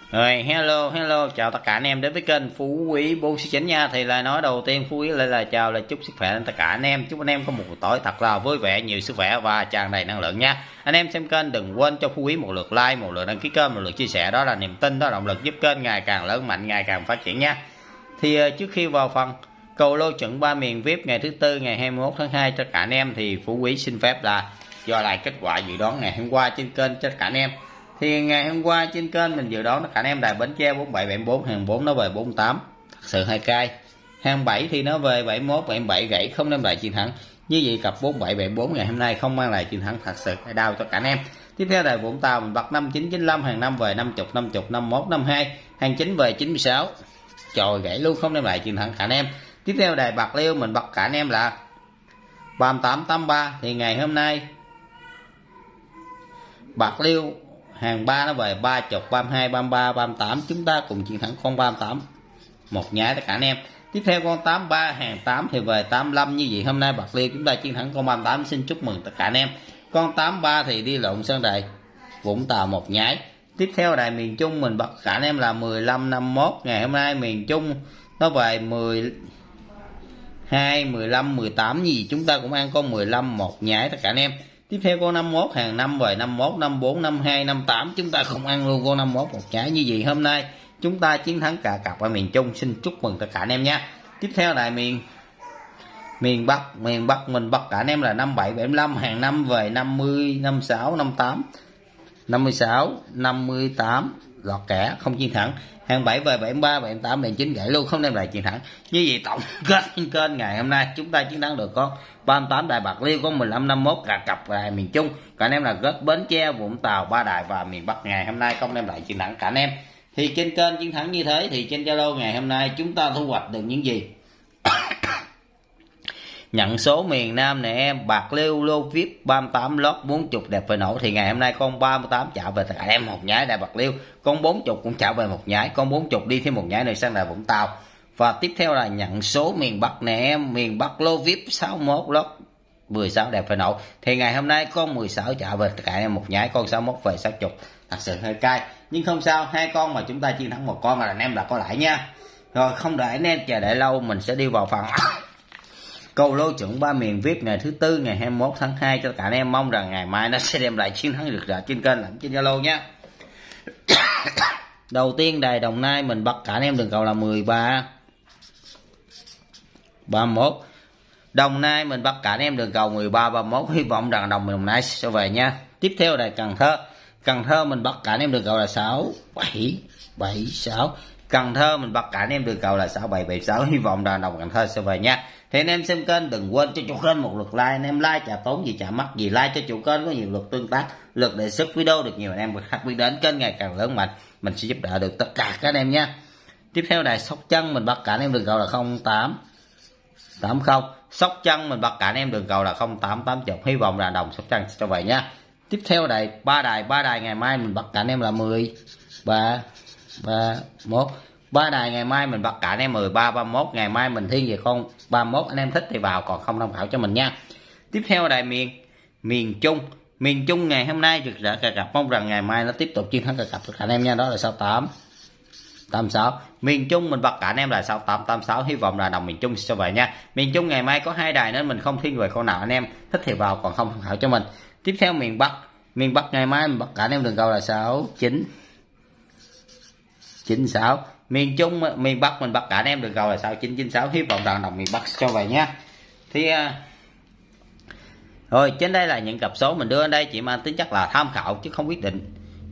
Rồi, hello, chào tất cả anh em đến với kênh Phú Quý 469 nha. Thì lời nói đầu tiên Phú Quý lại là chào, là chúc sức khỏe đến tất cả anh em. Chúc anh em có một buổi tối thật là vui vẻ, nhiều sức khỏe và tràn đầy năng lượng nha. Anh em xem kênh đừng quên cho Phú Quý một lượt like, một lượt đăng ký kênh, một lượt chia sẻ, đó là niềm tin, đó là động lực giúp kênh ngày càng lớn mạnh, ngày càng phát triển nha. Thì trước khi vào phần cầu lô chuẩn 3 miền VIP ngày thứ Tư ngày 21 tháng 2 cho cả anh em, thì Phú Quý xin phép là do lại kết quả dự đoán ngày hôm qua trên kênh cho cả anh em. Thì ngày hôm qua trên kênh mình dự đoán cả anh em đài Bến Tre 4774, hàng 4 nó về 48, thật sự hai cay. Hàng 7 thì nó về 71 77 gãy, không đem lại chiến thắng. Như vậy cặp 4774 ngày hôm nay không mang lại chiến thắng, thật sự hay đau cho cả anh em. Tiếp theo đài Vũng Tàu mình bật 5995, hàng 5 về 50 51 52, hàng 9 về 96. Trời, gãy luôn, không đem lại chiến thắng cả anh em. Tiếp theo đài Bạc Liêu mình bật cả anh em là 3883, thì ngày hôm nay Bạc Liêu hàng 3 nó về 30 32 33 38, chúng ta cùng chiến thắng con 38 một nhái tất cả anh em. Tiếp theo con 83 hàng 8 thì về 85, như vậy hôm nay Bạc Liêu chúng ta chiến thắng con 38, xin chúc mừng tất cả anh em. Con 83 thì đi lộn sang đài Vũng Tàu một nhái. Tiếp theo đài miền Trung mình bật cả anh em là 15 51, ngày hôm nay miền Trung nó về 12 15 18, gì chúng ta cũng ăn con 15 một nhái tất cả anh em. Tiếp theo con 51 hàng 5 về 51 54 52 58, chúng ta không ăn luôn con 51 một nhái, như vậy hôm nay chúng ta chiến thắng cả cặp ở miền Trung, xin chúc mừng tất cả anh em nha. Tiếp theo là miền Bắc mình bắt cả anh em là 57 75, hàng 5 về 50 56 58 56 58, lọt kẻ không chiến thắng. Hàng 7 về 73 78 79 gãy luôn, không đem lại chiến thắng. Như vậy tổng kết trên kênh ngày hôm nay chúng ta chiến thắng được con 38 đài Bạc Liêu, có 15 51 cả cặp đài miền Trung, cả anh em là kết Bến Tre Vũng Tàu ba đài và miền Bắc ngày hôm nay không đem lại chiến thắng cả anh em. Thì trên kênh chiến thắng như thế thì trên Zalo ngày hôm nay chúng ta thu hoạch được những gì? Nhận số miền Nam này em, Bạc Liêu lô VIP 38 lót 40 đẹp về nổ, thì ngày hôm nay con 38 trả về tất cả em một nhái đài Bạc Liêu, con 40 cũng trả về một nhái, con 40 đi thêm một nhái này sang đài Vũng Tàu. Và tiếp theo là nhận số miền Bắc này em, miền Bắc lô VIP 61 lót 16 đẹp về nổ, thì ngày hôm nay con 16 trả về tất cả em một nhái, con 61 về 60, thật sự hơi cay nhưng không sao, hai con mà chúng ta chiến thắng một con là anh em đã có lãi nha. Rồi không để anh em chờ đợi lâu, mình sẽ đi vào phần cầu lô chuẩn 3 miền VIP ngày thứ Tư ngày 21 tháng 2 cho cả anh em. Mong rằng ngày mai nó sẽ đem lại chiến thắng rực rỡ trên kênh lẫn trên Zalo nhé. Đầu tiên đài Đồng Nai mình bắt cả anh em đường cầu là 13 31. Đồng Nai mình bắt cả anh em đường cầu 13 31, hy vọng rằng Đồng Nai sẽ về nha. Tiếp theo đài Cần Thơ mình bắt cả anh em đường cầu là 6 7 76. Cần Thơ mình bắt cả anh em đường cầu là 6776, hy vọng rằng Đồng Cần Thơ sẽ về nha. Thì anh em xem kênh đừng quên cho chủ kênh một lượt like, anh em like chả tốn gì chả mắc gì, like cho chủ kênh có nhiều lượt tương tác, lượt đề xuất video được nhiều anh em đặc biệt đến kênh ngày càng lớn mạnh, mình sẽ giúp đỡ được tất cả các anh em nha. Tiếp theo đài Sóc Trăng mình bắt cả anh em đường cầu là 08 80. Sóc Trăng mình bắt cả anh em đường cầu là 08 80, hy vọng là Đồng Sóc Trăng sẽ về nha. Tiếp theo đài ba đài ngày mai mình bắt cả anh em là 13 31. Ba đài ngày mai mình bắt cả anh em 13 31, ngày mai mình thiên về con 31, anh em thích thì vào, còn không tham khảo cho mình nha. Tiếp theo đài miền Trung ngày hôm nay rực rỡ cả cặp, mong rằng ngày mai nó tiếp tục chiến thắng cả cặp anh em nha, đó là 68 86. Miền Trung mình bắt cả anh em là 68 86, hy vọng là Đồng miền Trung sẽ về nha. Miền Trung ngày mai có hai đài nên mình không thiên về con nào, anh em thích thì vào, còn không tham khảo cho mình. Tiếp theo miền Bắc ngày mai mình bắt cả anh em đường cầu là 69 96. Miền Bắc mình bắt cả anh em đường cầu là 6996, hy vọng rằng Đồng miền Bắc cho về nha. Thì rồi trên đây là những cặp số mình đưa ở đây, chỉ mang tính chất là tham khảo chứ không quyết định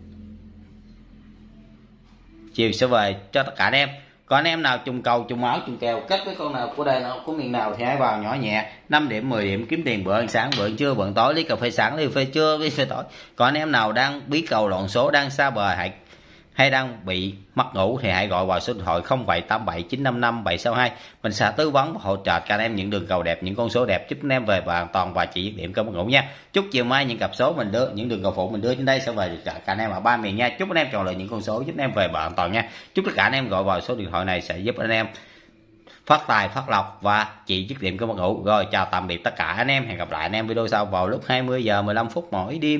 chiều sẽ về cho tất cả anh em. Còn anh em nào trùng cầu trùng máu trùng kèo kết với con nào của đây nào của miền nào thì hãy vào nhỏ nhẹ 5 điểm 10 điểm kiếm tiền bữa ăn sáng bữa ăn trưa bữa ăn tối, ly cà phê sáng ly cà phê trưa ly cà phê tối. Còn anh em nào đang bí cầu loạn số, đang xa bờ hay đang bị mất ngủ thì hãy gọi vào số điện thoại 0787 955 762, mình sẽ tư vấn và hỗ trợ các anh em những đường cầu đẹp, những con số đẹp, giúp anh em về và an toàn và chỉ dứt điểm cơ mất ngủ nha. Chúc chiều mai những cặp số mình đưa, những đường cầu phụ mình đưa trên đây sẽ về được cả anh em ở ba miền nha. Chúc anh em chọn lựa những con số giúp anh em về và an toàn nha. Chúc tất cả anh em gọi vào số điện thoại này sẽ giúp anh em phát tài phát lộc và chỉ dứt điểm cơ mất ngủ. Rồi chào tạm biệt tất cả anh em, hẹn gặp lại anh em video sau vào lúc 20 giờ 15 phút mỗi đêm.